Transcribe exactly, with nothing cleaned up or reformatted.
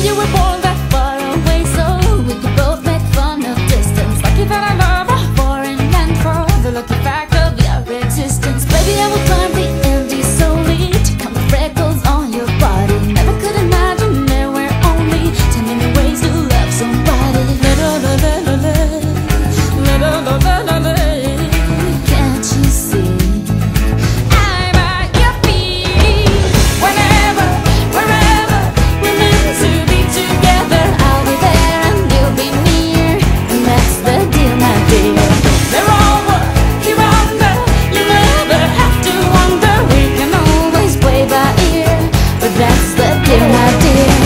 you were born that far away, so we could both make fun of distance. Lucky that I love a foreign land for the lucky fact of your existence. Baby, I will climb the Andes solely to count the freckles on your body. Never could imagine there were only ten million ways to love somebody. La la la la la la la la la la la. Can't you see? I'm at your feet. Whenever, wherever we're meant to be together, I'll be there and you'll be near, and that's the deal, my dear. They're over, here under. You never have to wonder. We can always play by ear, but that's the deal, my dear.